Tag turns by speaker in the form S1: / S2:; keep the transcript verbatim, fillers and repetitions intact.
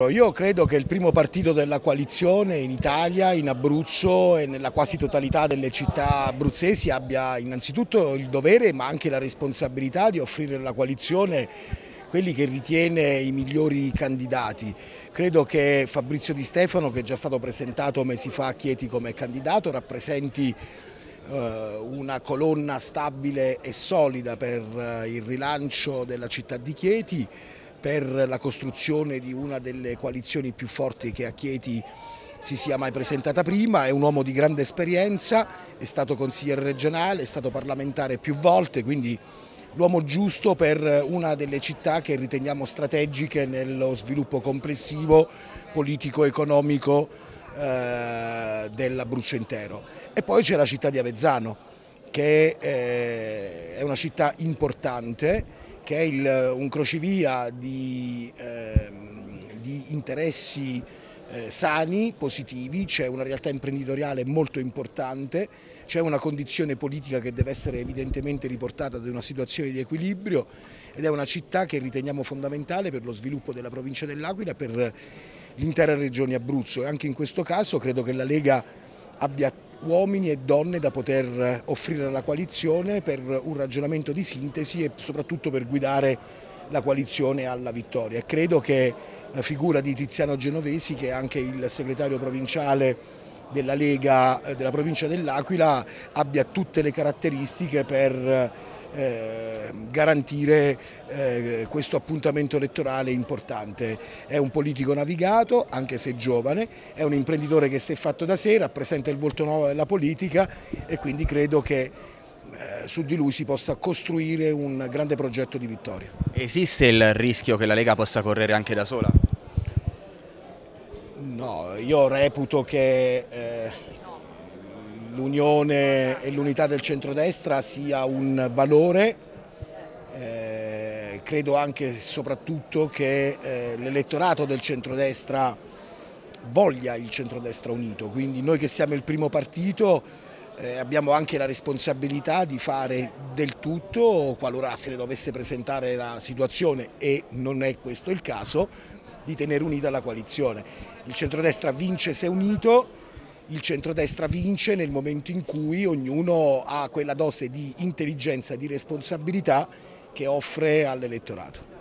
S1: Io credo che il primo partito della coalizione in Italia, in Abruzzo e nella quasi totalità delle città abruzzesi abbia innanzitutto il dovere ma anche la responsabilità di offrire alla coalizione quelli che ritiene i migliori candidati. Credo che Fabrizio Di Stefano, che è già stato presentato mesi fa a Chieti come candidato, rappresenti una colonna stabile e solida per il rilancio della città di Chieti, per la costruzione di una delle coalizioni più forti che a Chieti si sia mai presentata prima. È un uomo di grande esperienza, è stato consigliere regionale, è stato parlamentare più volte, quindi l'uomo giusto per una delle città che riteniamo strategiche nello sviluppo complessivo politico-economico eh, dell'Abruzzo intero. E poi c'è la città di Avezzano, che eh, è una città importante, che è il, un crocevia di, eh, di interessi eh, sani, positivi. C'è una realtà imprenditoriale molto importante, c'è una condizione politica che deve essere evidentemente riportata ad una situazione di equilibrio, ed è una città che riteniamo fondamentale per lo sviluppo della provincia dell'Aquila e per l'intera regione Abruzzo, e anche in questo caso credo che la Lega abbia uomini e donne da poter offrire alla coalizione per un ragionamento di sintesi e soprattutto per guidare la coalizione alla vittoria. E credo che la figura di Tiziano Genovesi, che è anche il segretario provinciale della Lega della provincia dell'Aquila, abbia tutte le caratteristiche per eh, garantire eh, questo appuntamento elettorale importante. È un politico navigato, anche se giovane, è un imprenditore che si è fatto da sé, rappresenta il volto nuovo della politica, e quindi credo che eh, su di lui si possa costruire un grande progetto di vittoria.
S2: Esiste il rischio che la Lega possa correre anche da sola?
S1: No, io reputo che eh, l'unione e l'unità del centrodestra sia un valore. Eh, credo anche e soprattutto che eh, l'elettorato del centrodestra voglia il centrodestra unito, quindi noi che siamo il primo partito eh, abbiamo anche la responsabilità di fare del tutto, qualora se ne dovesse presentare la situazione, e non è questo il caso, di tenere unita la coalizione. Il centrodestra vince se unito, il centrodestra vince nel momento in cui ognuno ha quella dose di intelligenza e di responsabilità che offre all'elettorato.